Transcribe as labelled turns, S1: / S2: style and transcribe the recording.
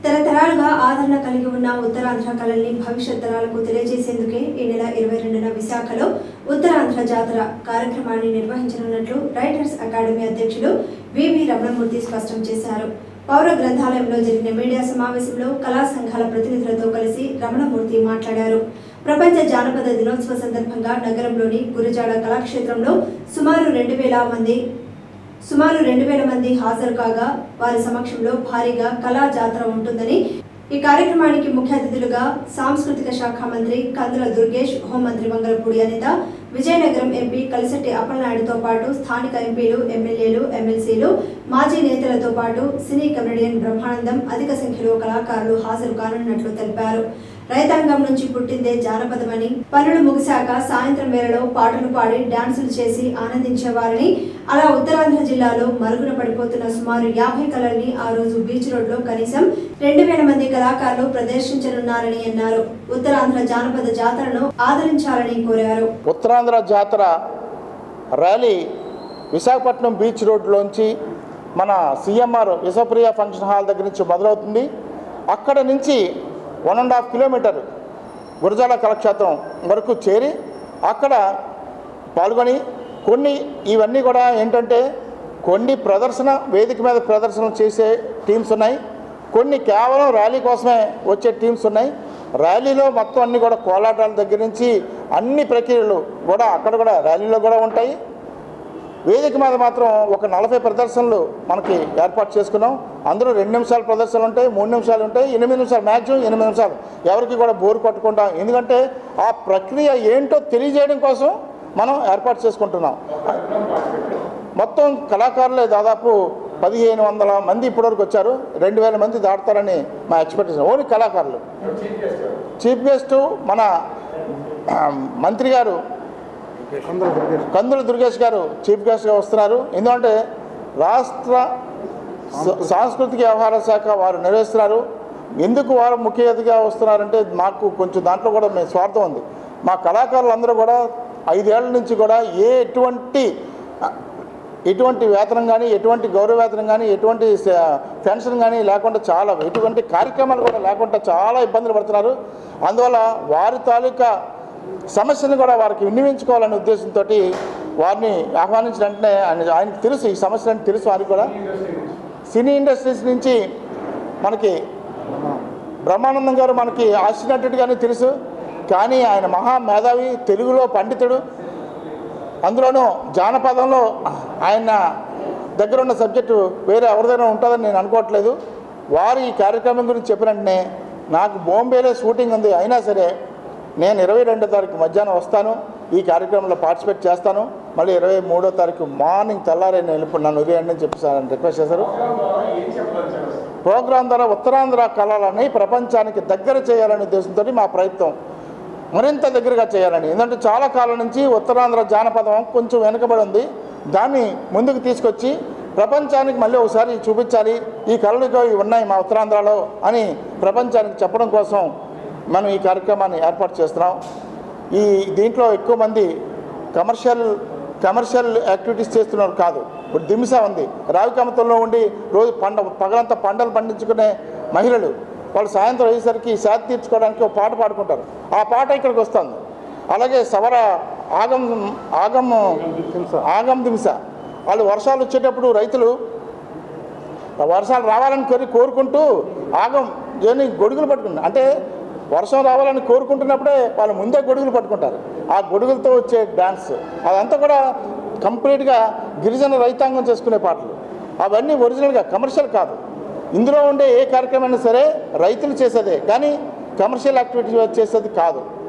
S1: తరతరాలుగా ఆదరణ కలిగి ఉన్న ఉత్తరాంధ్ర కళల్ని భవిష్యత్ తరాలకు తెలియజేసేందుకే ఈ నెల 22న విశాఖలో ఉత్తరాంధ్ర జాతర కార్యక్రమాన్ని నిర్వహించనున్నట్లు రైటర్స్ అకాడమీ అధ్యక్షులు వివి రమణమూర్తి స్పష్టం చేశారు. పౌర గ్రంథాలయంలో జరిగిన మీడియా సమావేశంలో కళా సంఘాల ప్రతినిధులతో కలిసి రమణమూర్తి మాట్లాడారు. ప్రపంచ జానపద దినోత్సవ సందర్భంగా నగరంలోని గురజాడ కళాక్షేత్రంలో సుమారు 2000 మంది హాజరు కాగా వారి సమక్షంలో భారీగా కళా జాతర ఉంటుందని, ఈ కార్యక్రమానికి ముఖ్య అతిథులుగా సాంస్కృతిక శాఖ మంత్రి కందుల దుర్గేష్, హోంమంత్రి వంగలపూడి అనిత, విజయనగరం ఎంపీ కలిశెట్టి అప్పలనాయుడుతో పాటు స్థానిక ఎంపీలు, ఎమ్మెల్యేలు, ఎమ్మెల్సీలు, మాజీ నేతలతో పాటు సినీ కమెడియన్ బ్రహ్మానందం, అధిక సంఖ్యలో కళాకారులు హాజరు కానున్నట్లు తెలిపారు. రైతాంగం నుంచి పుట్టిందే జానపదమని, పనులు ముగిశాక సాయంత్రం వేళలో పాటలు పాడి డాన్సులు చేసి ఆనందించేవారని, అలా ఉత్తరాంధ్ర జిల్లాలో మరుగున పడిపోతున్న సుమారు 50 కళల్ని ఆ రోజు బీచ్ రోడ్లో కనీసం 2000 మంది కళాకారులు ప్రదర్శించనున్నారని అన్నారు. ఉత్తరాంధ్ర జానపద జాతరను ఆదరించాలని కోరారు.
S2: ఉత్తరాంధ్ర జాతర ర్యాలీ విశాఖపట్నం బీచ్ రోడ్లోంచి మన సిఎంఆర్ విశ్వప్రియ ఫంక్షన్ హాల్ దగ్గర నుంచి మొదలవుతుంది. అక్కడ నుంచి 1.5 కిలోమీటర్ గురజాల కళాక్షేత్రం వరకు చేరి అక్కడ పాల్గొని ఇవన్నీ కూడా ఏంటంటే కొన్ని ప్రదర్శన వేదిక మీద ప్రదర్శన చేసే టీమ్స్ ఉన్నాయి, కొన్ని కేవలం ర్యాలీ కోసమే వచ్చే టీమ్స్ ఉన్నాయి. ర్యాలీలో మొత్తం అన్నీ కూడా కోలాటాల దగ్గర నుంచి అన్ని ప్రక్రియలు కూడా అక్కడ కూడా ర్యాలీలో కూడా ఉంటాయి. వేదిక మీద మాత్రం ఒక 40 ప్రదర్శనలు మనకి ఏర్పాటు చేసుకున్నాం. అందులో 2 నిమిషాల ప్రదర్శనలు ఉంటాయి, 3 నిమిషాలు ఉంటాయి, 8 నిమిషాలు, మ్యాక్సిమం 8 నిమిషాలు. ఎవరికి కూడా బోరు కొట్టుకుంటాం, ఎందుకంటే ఆ ప్రక్రియ ఏంటో తెలియజేయడం కోసం మనం ఏర్పాటు చేసుకుంటున్నాం. మొత్తం కళాకారులే దాదాపు 1500 మంది ఇప్పటివరకు వచ్చారు. 2000 మంది దాటుతారని మా ఎక్స్పెక్టేషన్. ఓన్లీ కళాకారులు. చీఫ్ గెస్ట్ మన మంత్రి గారు కందుల దుర్గేష్ గారు చీఫ్ గెస్ట్గా వస్తున్నారు. ఎందుకంటే రాష్ట్ర సాంస్కృతిక వ్యవహార శాఖ వారు నిర్వహిస్తున్నారు. ఎందుకు వారు ముఖ్య అతిథిగా వస్తున్నారంటే మాకు కొంచెం దాంట్లో కూడా మేము స్వార్థం ఉంది. మా కళాకారులందరూ కూడా 5 ఏళ్ల నుంచి కూడా ఎటువంటి వేతనం కానీ, ఎటువంటి గౌరవ వేతనం కానీ, ఎటువంటి పెన్షన్ కానీ లేకుండా ఎటువంటి కార్యక్రమాలు కూడా లేకుండా చాలా ఇబ్బందులు పడుతున్నారు. అందువల్ల వారి తాలూకా సమస్యను కూడా వారికి విన్నవించుకోవాలనే ఉద్దేశంతో వారిని ఆహ్వానించిన వెంటనే ఆయనకు తెలుసు, ఈ సమస్యలని తెలుసు. వారికి కూడా సినీ ఇండస్ట్రీస్ నుంచి మనకి బ్రహ్మానందం గారు మనకి ఆశినట్టుగానే తెలుసు. కానీ ఆయన మహా మేధావి, తెలుగులో పండితుడు, అందులోనూ జానపదంలో ఆయన దగ్గర ఉన్న సబ్జెక్టు వేరే ఎవరిదైనా ఉంటుందని నేను అనుకోవట్లేదు. వారు ఈ కార్యక్రమం గురించి చెప్పిన వెంటనే నాకు బాంబేలో షూటింగ్ ఉంది, అయినా సరే నేను 22వ తారీఖు మధ్యాహ్నం వస్తాను, ఈ కార్యక్రమంలో పార్టిసిపేట్ చేస్తాను, మళ్ళీ 23వ తారీఖు మార్నింగ్ తెల్లారే నన్ను ఉదయం అని చెప్పి రిక్వెస్ట్ చేశారు. ప్రోగ్రాం ద్వారా ఉత్తరాంధ్ర కళలని ప్రపంచానికి దగ్గర చేయాలనే ఉద్దేశంతో మా ప్రయత్నం మరింత దగ్గరగా చేయాలని. ఎందుకంటే చాలా కాలం నుంచి ఉత్తరాంధ్ర జానపదం కొంచెం వెనుకబడి ఉంది. దాన్ని ముందుకు తీసుకొచ్చి ప్రపంచానికి మళ్ళీ ఒకసారి చూపించాలి, ఈ కళలు ఇవి ఉన్నాయి మా ఉత్తరాంధ్రలో అని ప్రపంచానికి చెప్పడం కోసం మనం ఈ కార్యక్రమాన్ని ఏర్పాటు చేస్తున్నాం. దీంట్లో ఎక్కువ మంది కమర్షియల్ యాక్టివిటీస్ చేస్తున్నారు కాదు. ఇప్పుడు దింస ఉంది, రావికమతంలో ఉండి రోజు పగలంతా పంటలు పండించుకునే మహిళలు వాళ్ళు సాయంత్రం అయ్యేసరికి శాతి తీర్చుకోవడానికి ఒక పాట పాడుకుంటారు. ఆ పాట ఇక్కడికి వస్తుంది. అలాగే సవర ఆగం దింస వాళ్ళు వర్షాలు వచ్చేటప్పుడు రైతులు వర్షాలు రావాలని కోరుకుంటూ ఆగం గొడుగులు పట్టుకున్నారు. అంటే వర్షం రావాలని కోరుకుంటున్నప్పుడే వాళ్ళు ముందే గొడుగులు పట్టుకుంటారు. ఆ గొడుగులతో వచ్చే డ్యాన్స్ అదంతా కూడా కంప్లీట్గా గిరిజన రైతాంగం చేసుకునే పాటలు. అవన్నీ ఒరిజినల్గా కమర్షియల్ కాదు. ఇందులో ఉండే ఏ కార్యక్రమం అయినా సరే రైతులు చేసేదే, కానీ కమర్షియల్ యాక్టివిటీ చేసేది కాదు.